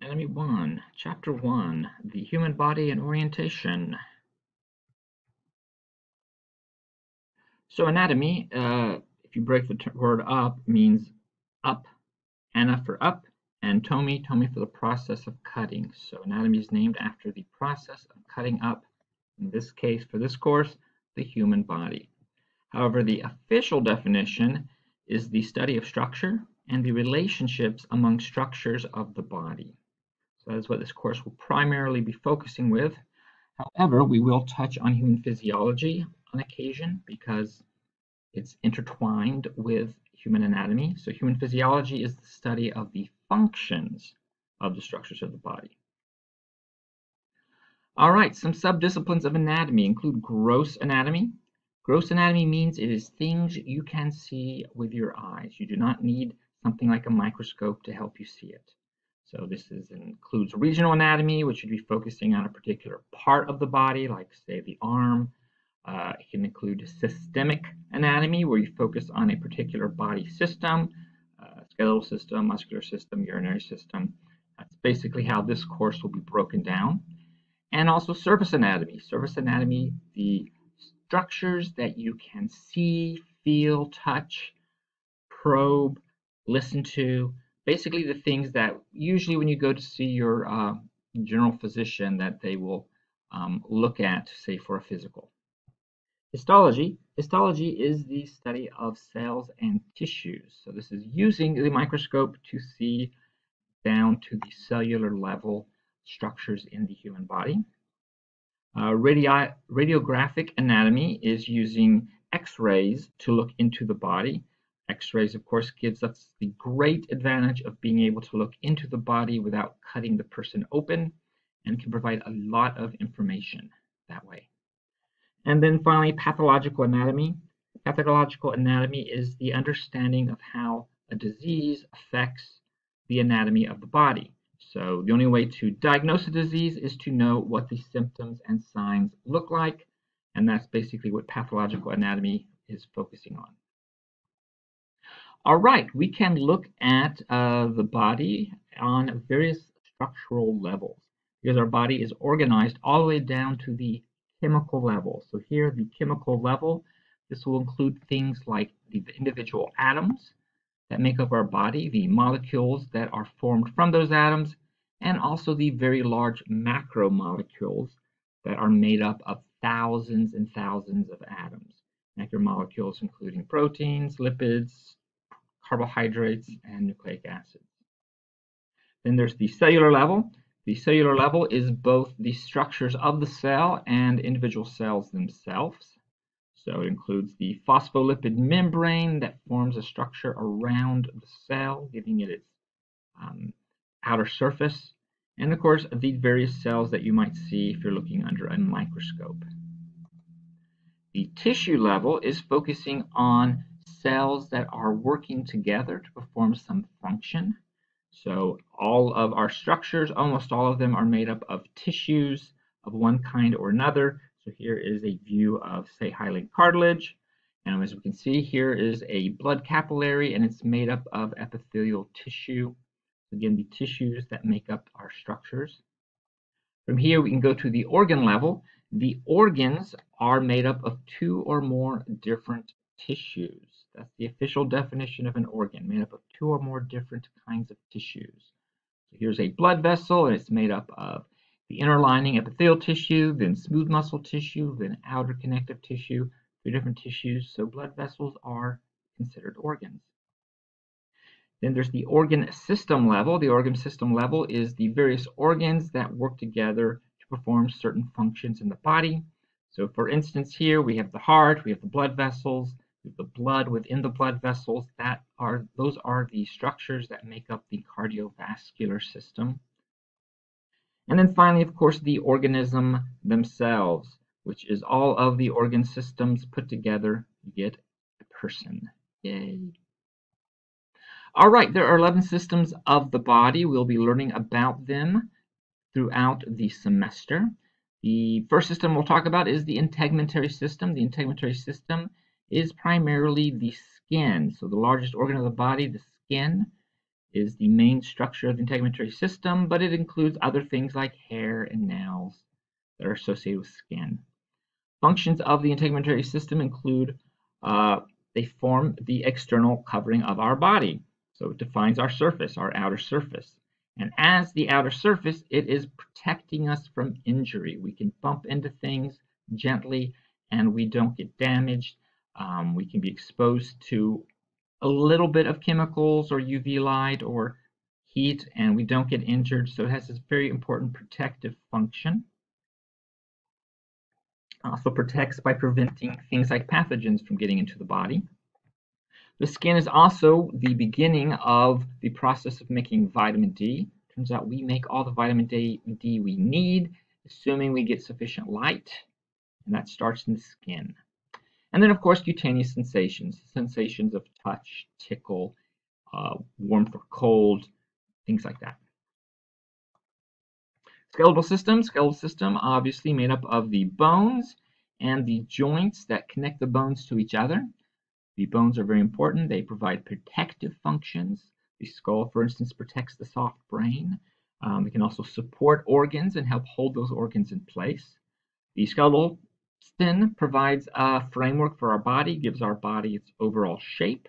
Anatomy 1, Chapter 1, The Human Body and Orientation. So anatomy, if you break the word up, means up, ana for up, and tomi for the process of cutting. So anatomy is named after the process of cutting up, in this case, for this course, the human body. However, the official definition is the study of structure and the relationships among structures of the body. So that is what this course will primarily be focusing with. However, we will touch on human physiology on occasion because it's intertwined with human anatomy. So human physiology is the study of the functions of the structures of the body. All right, some subdisciplines of anatomy include gross anatomy. Gross anatomy means it is things you can see with your eyes. You do not need something like a microscope to help you see it. So this includes regional anatomy, which would be focusing on a particular part of the body, like say the arm. It can include systemic anatomy, where you focus on a particular body system, skeletal system, muscular system, urinary system. That's basically how this course will be broken down. And also surface anatomy. Surface anatomy, the structures that you can see, feel, touch, probe, listen to, basically the things that usually when you go to see your general physician that they will look at, say, for a physical. Histology. Histology is the study of cells and tissues. So this is using the microscope to see down to the cellular level structures in the human body. Radiographic anatomy is using X-rays to look into the body. X-rays, of course, gives us the great advantage of being able to look into the body without cutting the person open and can provide a lot of information that way. And then finally, pathological anatomy. Pathological anatomy is the understanding of how a disease affects the anatomy of the body. So the only way to diagnose a disease is to know what the symptoms and signs look like, and that's basically what pathological anatomy is focusing on. All right, we can look at the body on various structural levels because our body is organized all the way down to the chemical level. So here, the chemical level, this will include things like the individual atoms that make up our body, the molecules that are formed from those atoms, and also the very large macromolecules that are made up of thousands and thousands of atoms. Macromolecules including proteins, lipids, carbohydrates, and nucleic acids. Then there's the cellular level. The cellular level is both the structures of the cell and individual cells themselves. So it includes the phospholipid membrane that forms a structure around the cell, giving it its outer surface. And of course, the various cells that you might see if you're looking under a microscope. The tissue level is focusing on cells that are working together to perform some function. So all of our structures, almost all of them, are made up of tissues of one kind or another. So here is a view of, say, hyaline cartilage. And as we can see, here is a blood capillary, and it's made up of epithelial tissue. Again, the tissues that make up our structures. From here, we can go to the organ level. The organs are made up of 2 or more different tissues. That's the official definition of an organ, made up of 2 or more different kinds of tissues. So here's a blood vessel, and it's made up of the inner lining epithelial tissue, then smooth muscle tissue, then outer connective tissue, 3 different tissues. So blood vessels are considered organs. Then there's the organ system level. The organ system level is the various organs that work together to perform certain functions in the body. So for instance, here we have the heart, we have the blood vessels, we have the blood within the blood vessels. Those are the structures that make up the cardiovascular system. And then finally, of course, the organism themselves, which is all of the organ systems put together. You get a person. Yay. All right, there are 11 systems of the body. We'll be learning about them throughout the semester. The first system we'll talk about is the integumentary system. The integumentary system is primarily the skin. So the largest organ of the body, the skin, is the main structure of the integumentary system, but it includes other things like hair and nails that are associated with skin. Functions of the integumentary system include they form the external covering of our body. So it defines our surface, our outer surface. And as the outer surface, it is protecting us from injury. We can bump into things gently and we don't get damaged. We can be exposed to a little bit of chemicals or UV light or heat and we don't get injured. So it has this very important protective function. Also protects by preventing things like pathogens from getting into the body. The skin is also the beginning of the process of making vitamin D. Turns out we make all the vitamin D we need, assuming we get sufficient light, and that starts in the skin. And then, of course, cutaneous sensations of touch, tickle, warmth or cold, things like that. Skeletal system obviously made up of the bones and the joints that connect the bones to each other. The bones are very important. They provide protective functions. The skull, for instance, protects the soft brain. It can also support organs and help hold those organs in place. The skeletal skin provides a framework for our body, gives our body its overall shape.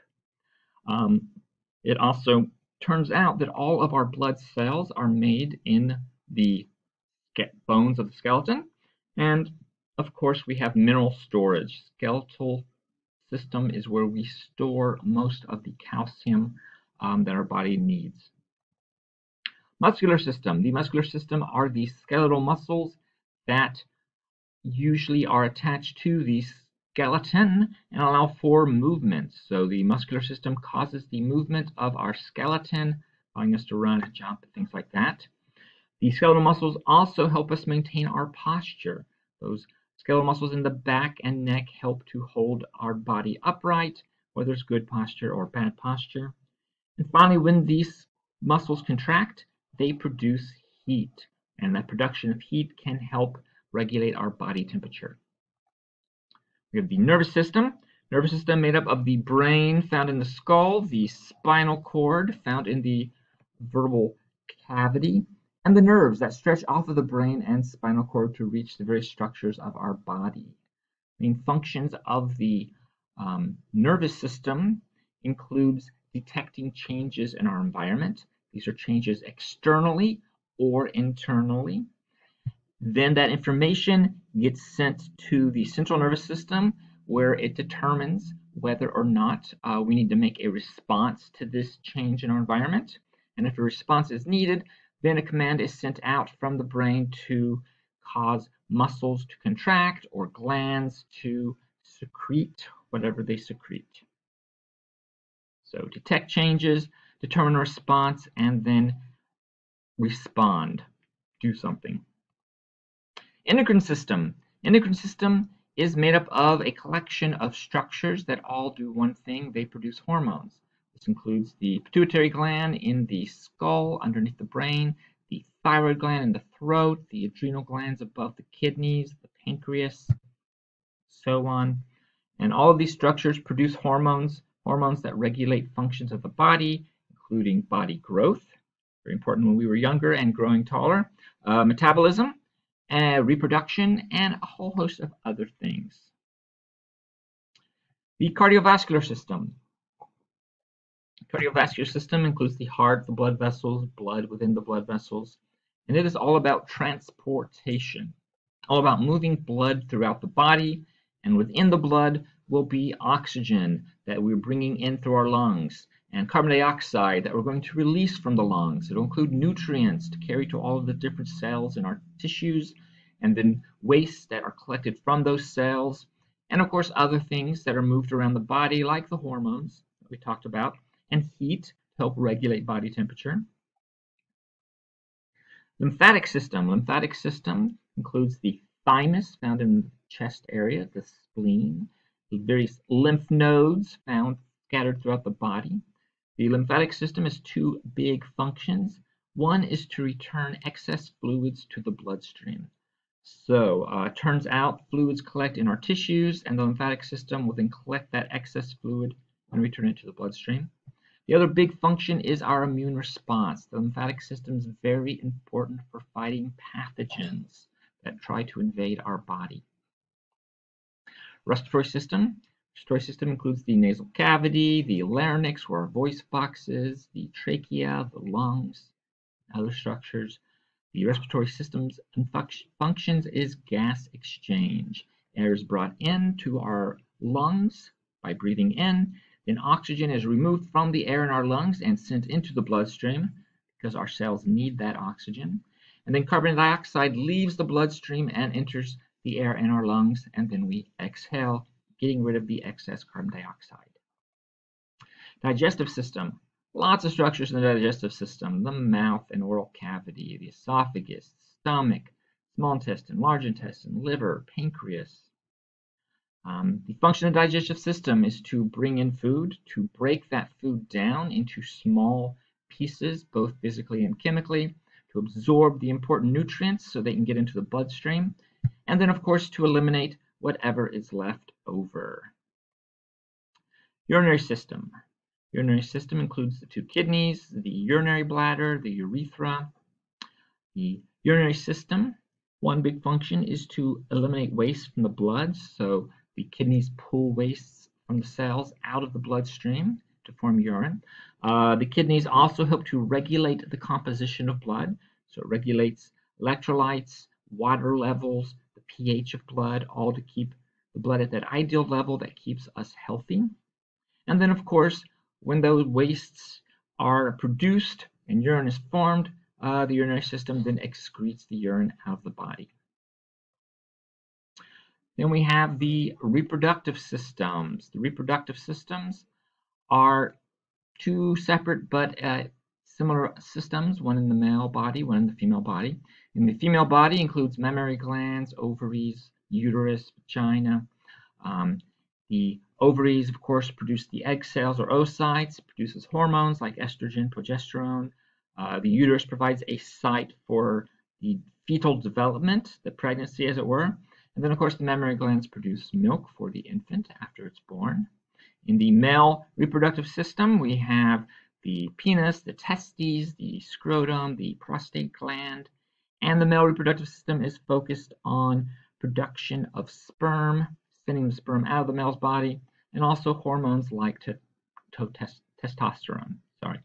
It also turns out that all of our blood cells are made in the bones of the skeleton. And of course, we have mineral storage. Skeletal system is where we store most of the calcium that our body needs. Muscular system. The muscular system are the skeletal muscles that usually are attached to the skeleton and allow for movement. So the muscular system causes the movement of our skeleton, allowing us to run and jump and things like that. The skeletal muscles also help us maintain our posture. Those skeletal muscles in the back and neck help to hold our body upright, whether it's good posture or bad posture. And finally, when these muscles contract, they produce heat, and that production of heat can help regulate our body temperature. We have the nervous system. Nervous system made up of the brain found in the skull, the spinal cord found in the vertebral cavity, and the nerves that stretch off of the brain and spinal cord to reach the various structures of our body. Main functions of the nervous system includes detecting changes in our environment. These are changes externally or internally. Then that information gets sent to the central nervous system where it determines whether or not we need to make a response to this change in our environment. And if a response is needed, then a command is sent out from the brain to cause muscles to contract or glands to secrete whatever they secrete. So detect changes, determine a response, and then respond, do something. Endocrine system. Endocrine system is made up of a collection of structures that all do one thing. They produce hormones. This includes the pituitary gland in the skull underneath the brain, the thyroid gland in the throat, the adrenal glands above the kidneys, the pancreas, so on. And all of these structures produce hormones that regulate functions of the body, including body growth, very important when we were younger and growing taller, metabolism, reproduction, and a whole host of other things. The cardiovascular system. Cardiovascular system includes the heart, the blood vessels, blood within the blood vessels, and it is all about transportation, all about moving blood throughout the body, and within the blood will be oxygen that we're bringing in through our lungs, and carbon dioxide that we're going to release from the lungs. It'll include nutrients to carry to all of the different cells in our tissues, and then wastes that are collected from those cells, and of course other things that are moved around the body like the hormones that we talked about, and heat to help regulate body temperature. Lymphatic system. Lymphatic system includes the thymus found in the chest area, the spleen, the various lymph nodes found scattered throughout the body. The lymphatic system has two big functions. One is to return excess fluids to the bloodstream. So it turns out fluids collect in our tissues, and the lymphatic system will then collect that excess fluid and return it to the bloodstream. The other big function is our immune response. The lymphatic system is very important for fighting pathogens that try to invade our body. Respiratory system. Respiratory system includes the nasal cavity, the larynx, where our voice box is, the trachea, the lungs, other structures. The respiratory system's functions is gas exchange. Air is brought into our lungs by breathing in. Then oxygen is removed from the air in our lungs and sent into the bloodstream because our cells need that oxygen. And then carbon dioxide leaves the bloodstream and enters the air in our lungs, and then we exhale, getting rid of the excess carbon dioxide. Digestive system. Lots of structures in the digestive system: the mouth and oral cavity, the esophagus, stomach, small intestine, large intestine, liver, pancreas. The function of the digestive system is to bring in food, to break that food down into small pieces, both physically and chemically, to absorb the important nutrients so they can get into the bloodstream, and then, of course, to eliminate whatever is left over. Urinary system. Urinary system includes the two kidneys, the urinary bladder, the urethra. The urinary system, one big function is to eliminate waste from the blood. So the kidneys pull waste from the cells out of the bloodstream to form urine. The kidneys also help to regulate the composition of blood. So it regulates electrolytes, water levels, the pH of blood, all to keep the blood at that ideal level that keeps us healthy. And then, of course, when those wastes are produced and urine is formed, the urinary system then excretes the urine out of the body. Then we have the reproductive systems. The reproductive systems are two separate but similar systems, one in the male body, one in the female body. In the female body includes mammary glands, ovaries, uterus, vagina. The ovaries, of course, produce the egg cells or oocytes, produces hormones like estrogen, progesterone. The uterus provides a site for the fetal development, the pregnancy, as it were. And then, of course, the mammary glands produce milk for the infant after it's born. In the male reproductive system, we have the penis, the testes, the scrotum, the prostate gland. And the male reproductive system is focused on production of sperm, sending the sperm out of the male's body, and also hormones like testosterone.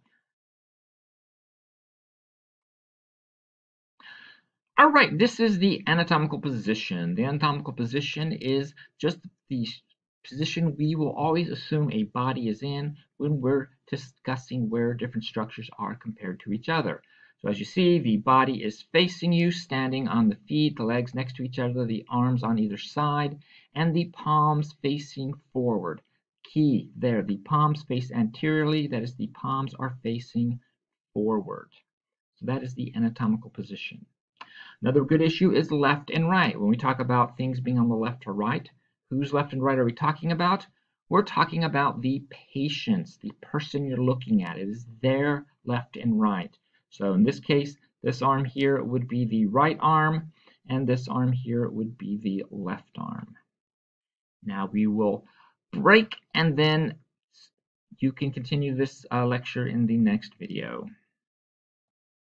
All right, this is the anatomical position. The anatomical position is just the position we will always assume a body is in when we're discussing where different structures are compared to each other. So as you see, the body is facing you, standing on the feet, the legs next to each other, the arms on either side, and the palms facing forward. Key there, the palms face anteriorly, that is, the palms are facing forward. So that is the anatomical position. Another good issue is left and right. When we talk about things being on the left or right, whose left and right are we talking about? We're talking about the patients, the person you're looking at. It is their left and right. So in this case, this arm here would be the right arm, and this arm here would be the left arm. Now we will break, and then you can continue this lecture in the next video.